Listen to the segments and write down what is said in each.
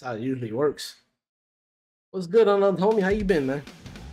how it usually works. What's good, unloved homie? How you been, man?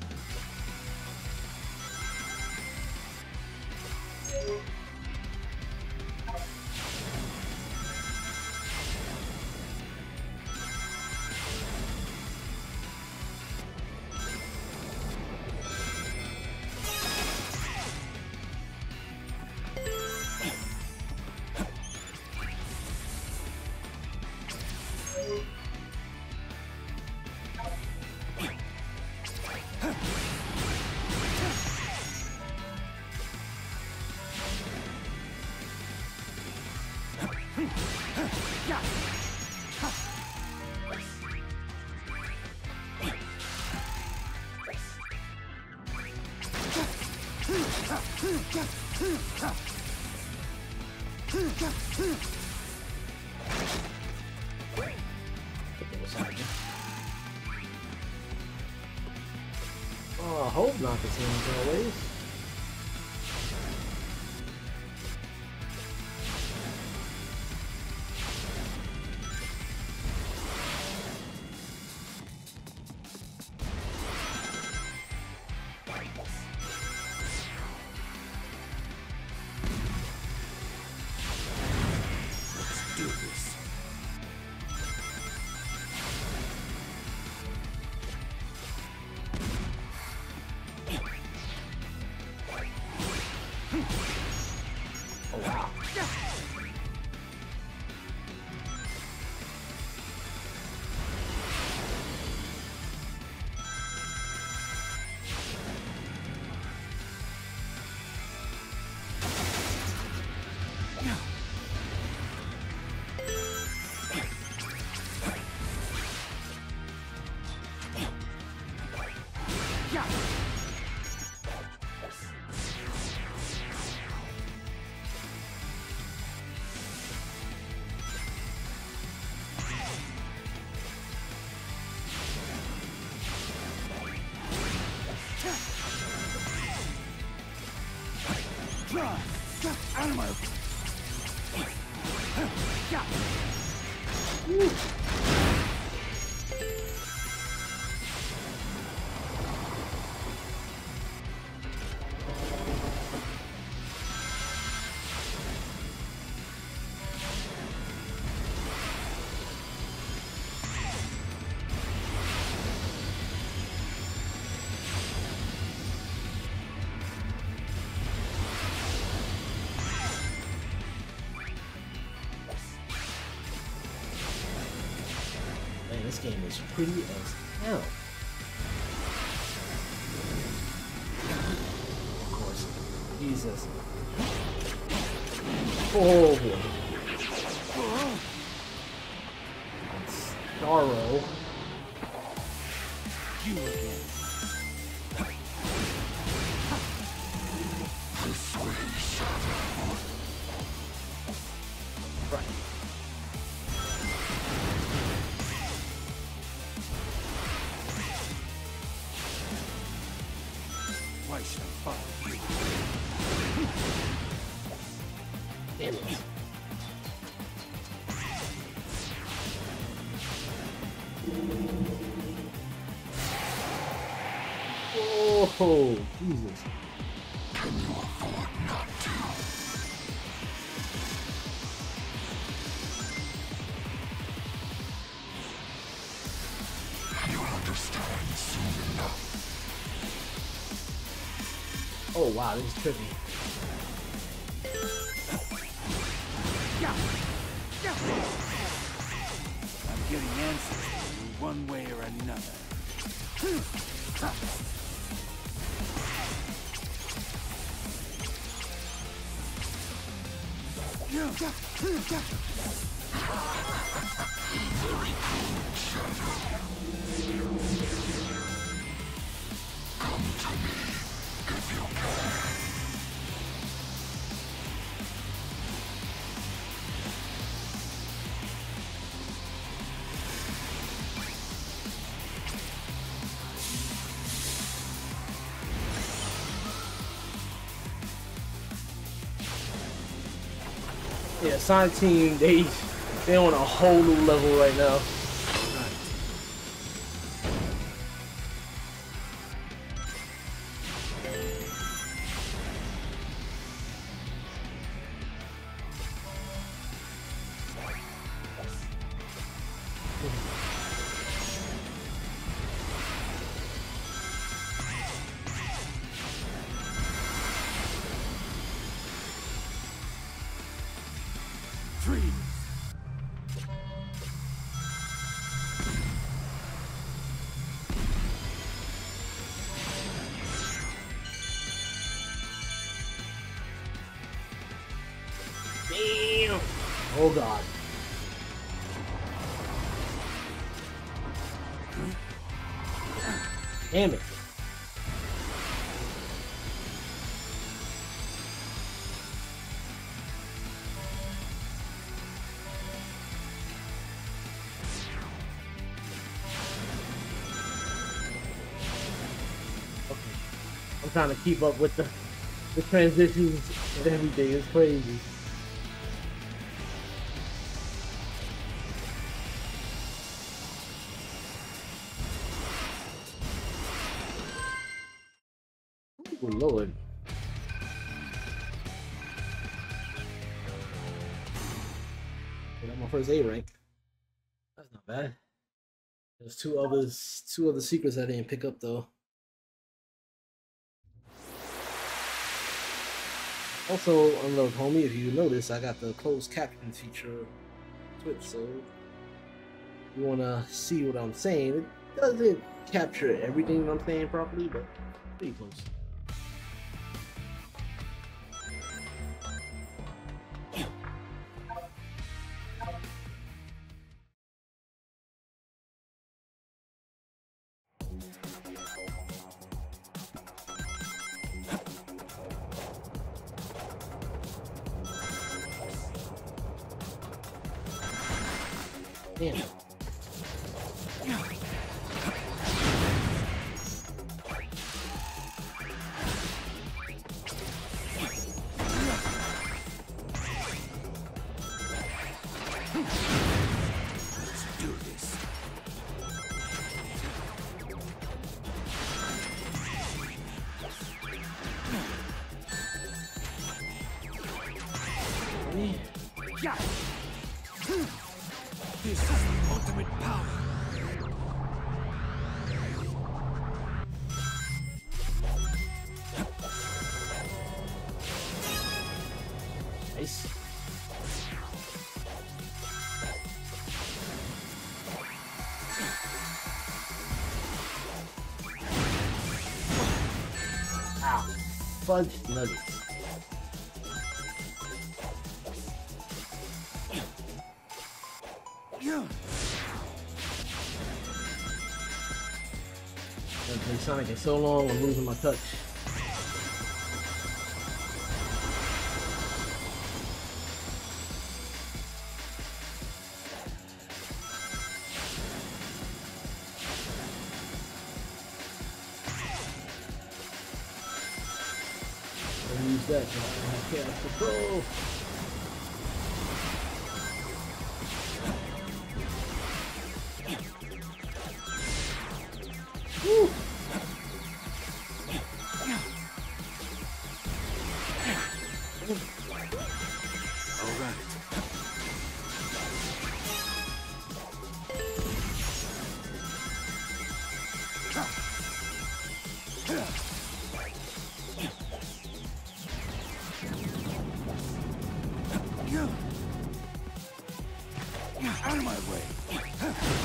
Oh, I hope not the same as always. This game is pretty as hell. Of course. Jesus. Oh boy. Starro. You again. Right. Damn it. Oh, Jesus. Can you afford not to? You'll understand soon enough. Oh wow, this is trippy. I'm getting answers in one way or another. Very cool, Shadow. Come to me if you can. Yeah, Sonic Team, they on a whole new level right now. Oh god. Damn it. Okay. I'm trying to keep up with the transitions and everything. It's crazy. Oh Lord. I got my first A rank. That's not bad. There's two other secrets I didn't pick up though. Also, unload homie, if you notice, I got the closed caption feature on Twitch, so if you wanna see what I'm saying, it doesn't capture everything I'm saying properly, but pretty close. Damn. Let's do this. Yeah. This is the ultimate power. Nice. Ow. Fudge nuggets. I've been Sonic in so long, I'm losing my touch. I'll use that because I don't have chaos control. Woo! All right. Out of my way.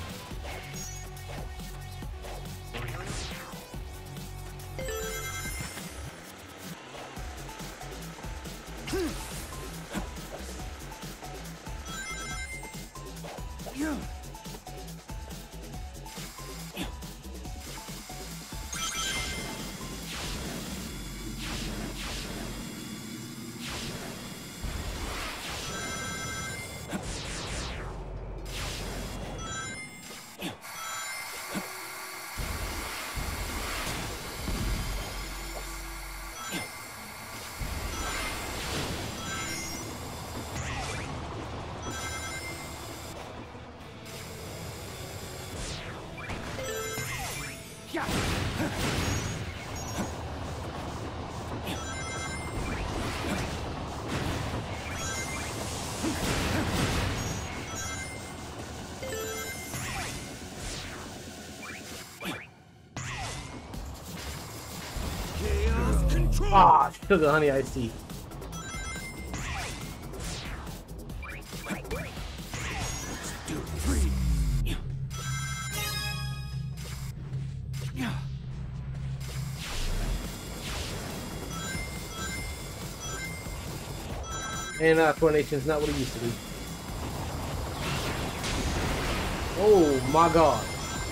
Ah, sugar honey iced tea. And coordination's not what it used to be. Oh my god.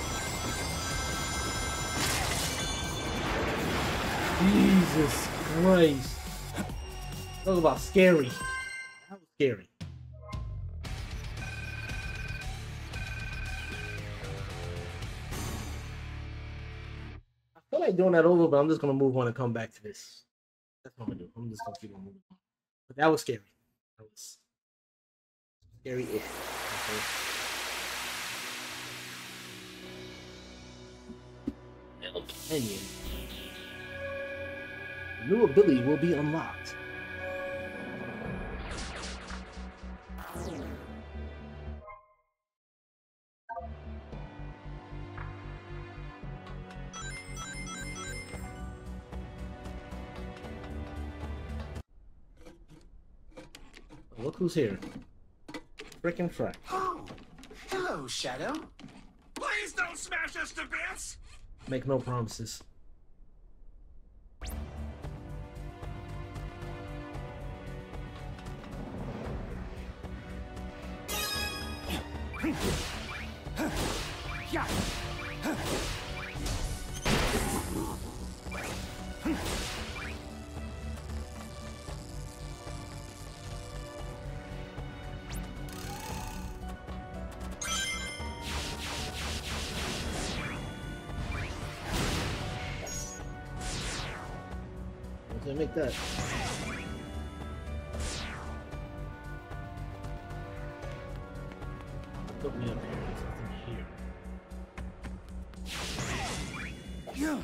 Jesus Christ. Talk about scary. That was scary. I feel like doing that over, but I'm just gonna move on and come back to this. That's what I'm gonna do. I'm just gonna keep on moving on. But that was scary. That was scary. Okay. Metal Canyon. A new ability will be unlocked. Look who's here. Frickin' Frack. Oh, hello, Shadow. Please don't smash us to bits! Make no promises. Yeah. Okay, make that. Put me up here. There's something here. Yeah.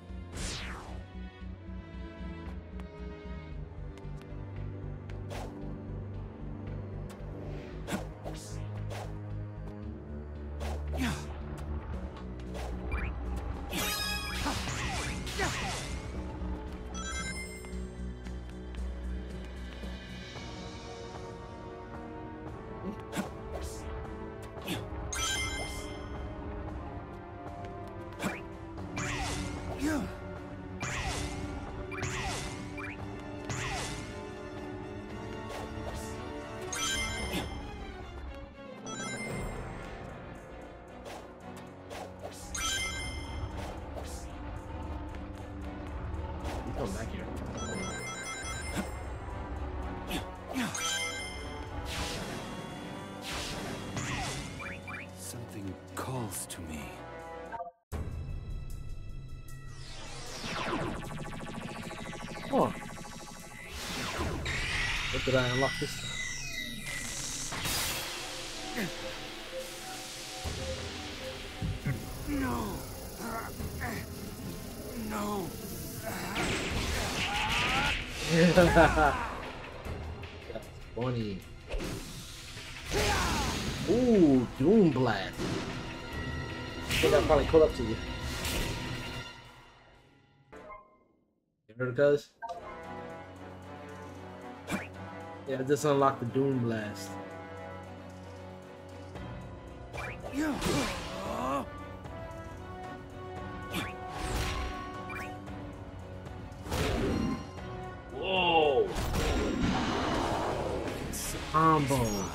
Come back here. Something calls to me. Oh. What did I unlock this time? No. No. That's funny. Ooh, Doom Blast. I think I'll probably call up to you. You heard it, cuz? Yeah, I just unlocked the Doom Blast. Whoa! Combo.